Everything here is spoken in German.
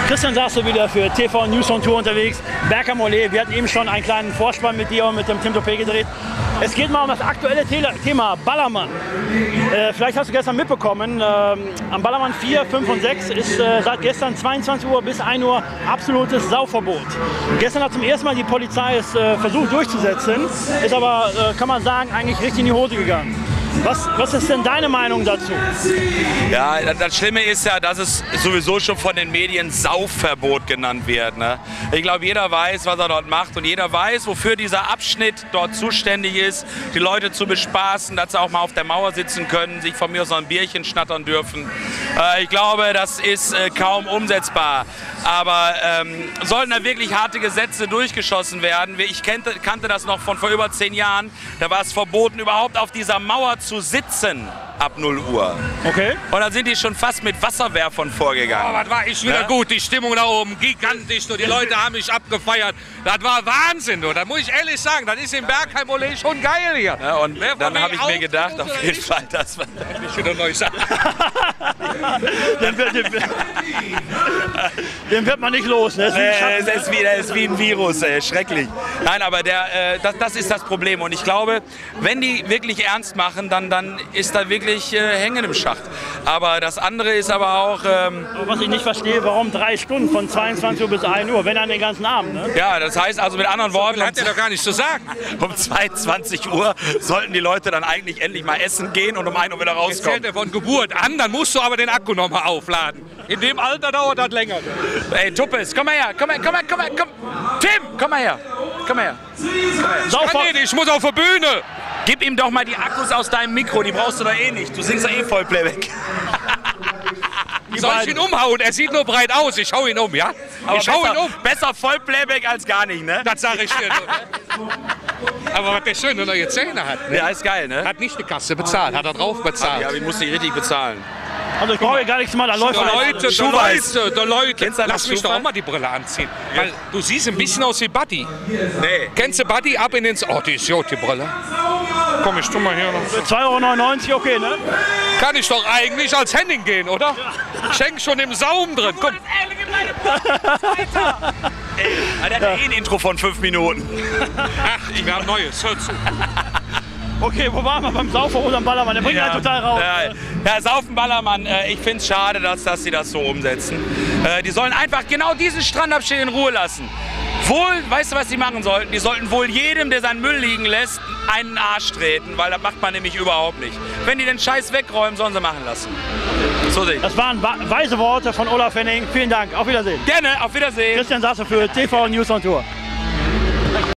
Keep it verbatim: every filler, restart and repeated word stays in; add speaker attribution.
Speaker 1: Christian saß so wieder für T V News on Tour unterwegs. Berg am Olé, wir hatten eben schon einen kleinen Vorspann mit dir und mit dem Tim Topé gedreht. Es geht mal um das aktuelle Thema Ballermann. Äh, vielleicht hast du gestern mitbekommen, äh, am Ballermann vier, fünf und sechs ist äh, seit gestern zweiundzwanzig Uhr bis ein Uhr absolutes Saufverbot. Gestern hat zum ersten Mal die Polizei es äh, versucht durchzusetzen, ist aber, äh, kann man sagen, eigentlich richtig in die Hose gegangen. Was, was ist denn deine Meinung dazu?
Speaker 2: Ja, das Schlimme ist ja, dass es sowieso schon von den Medien Saufverbot genannt wird. Ne? Ich glaube, jeder weiß, was er dort macht und jeder weiß, wofür dieser Abschnitt dort zuständig ist, die Leute zu bespaßen, dass sie auch mal auf der Mauer sitzen können, sich von mir aus noch ein Bierchen schnattern dürfen. Äh, ich glaube, das ist äh, kaum umsetzbar. Aber ähm, sollten da wirklich harte Gesetze durchgeschossen werden, ich kannte, kannte das noch von vor über zehn Jahren, da war es verboten, überhaupt auf dieser Mauer zu sitzen ab null Uhr.
Speaker 1: Okay.
Speaker 2: Und dann sind die schon fast mit Wasserwerfern vorgegangen.
Speaker 3: Oh, das war echt wieder
Speaker 2: ja?
Speaker 3: gut, die Stimmung da oben, gigantisch, und die Leute haben mich abgefeiert. Das war Wahnsinn, du. Da muss ich ehrlich sagen, das ist in Bergheim-Olé schon geil hier.
Speaker 2: Ja, und Wer dann habe ich mir gedacht, auf jeden Fall, das war...
Speaker 3: Ich wieder neu sagen.
Speaker 1: den, wird, den, den wird man nicht los. Ne?
Speaker 2: Äh, es ist wie, ist wie ein Virus, ey, schrecklich. Nein, aber der, äh, das, das ist das Problem. Und ich glaube, wenn die wirklich ernst machen, dann, dann ist da wirklich äh, Hängen im Schacht. Aber das andere ist aber auch... Ähm,
Speaker 1: Was ich nicht verstehe, warum drei Stunden von zweiundzwanzig Uhr bis ein Uhr, wenn dann den ganzen Abend, ne?
Speaker 2: Ja, das heißt also mit anderen Worten...
Speaker 3: Das hat er doch gar nicht zu sagen.
Speaker 2: Um zweiundzwanzig Uhr sollten die Leute dann eigentlich endlich mal essen gehen und um ein Uhr wieder
Speaker 3: Jetzt zählt
Speaker 2: rauskommen.
Speaker 3: er von Geburt an, dann musst du aber den Akku noch mal aufladen. In dem Alter dauert das länger.
Speaker 2: Ey, Tuppes, komm mal her, komm her, komm her, komm her, komm. Tim, komm mal her, komm mal her.
Speaker 3: Ich kann nicht, ich muss auf der Bühne.
Speaker 2: Gib ihm doch mal die Akkus aus deinem Mikro, die brauchst du doch eh nicht. Du singst doch eh Vollplayback.
Speaker 3: Soll ich ihn umhauen? Er sieht nur breit aus. Ich hau ihn um, ja?
Speaker 2: Aber
Speaker 3: ich hau
Speaker 2: besser,
Speaker 3: ihn um.
Speaker 2: Besser Vollplayback als gar nicht, ne?
Speaker 3: Das sage ich dir. Aber was der schöne neue Zähne hat, ne?
Speaker 2: Ja, ist geil, ne?
Speaker 3: Hat nicht die Kasse bezahlt, hat er drauf bezahlt.
Speaker 2: Ja, aber ich muss dich richtig bezahlen.
Speaker 1: Also ich brauche hier gar nichts mal, da läuft
Speaker 3: Der
Speaker 1: alles.
Speaker 3: Leute, der
Speaker 2: Schuhweiß.
Speaker 3: Leute, der Leute.
Speaker 2: Kennst du
Speaker 3: Lass mich doch
Speaker 2: Schuhweiß?
Speaker 3: auch mal die Brille anziehen. Weil du siehst ein bisschen aus wie Buddy.
Speaker 2: Nee.
Speaker 3: Kennst du Buddy? Ab in den... Oh, die ist gut, die Brille. Komm, ich tu mal hier noch.
Speaker 1: zwei Euro neunundneunzig, okay, ne?
Speaker 3: Kann ich doch eigentlich als Henning gehen, oder? Schenk schon im Saum drin. Komm.
Speaker 2: Ey, der hat ja eh ein Intro von fünf Minuten.
Speaker 3: Ach, wir haben Neues. Hör zu.
Speaker 1: Okay, wo waren wir beim Saufen oder am Ballermann? Der bringt ja, total raus.
Speaker 2: Ja, ja, Saufen Ballermann, äh, ich finde es schade, dass, dass sie das so umsetzen. Äh, die sollen einfach genau diesen Strandabschnitt in Ruhe lassen. Wohl, weißt du, was sie machen sollten? Die sollten wohl jedem, der seinen Müll liegen lässt, einen Arsch treten, weil das macht man nämlich überhaupt nicht. Wenn die den Scheiß wegräumen, sollen sie machen lassen. So sehe ich.
Speaker 1: Das waren weise Worte von Olaf Henning. Vielen Dank, auf Wiedersehen.
Speaker 2: Gerne, auf Wiedersehen.
Speaker 1: Christian Sasse für T V News on Tour.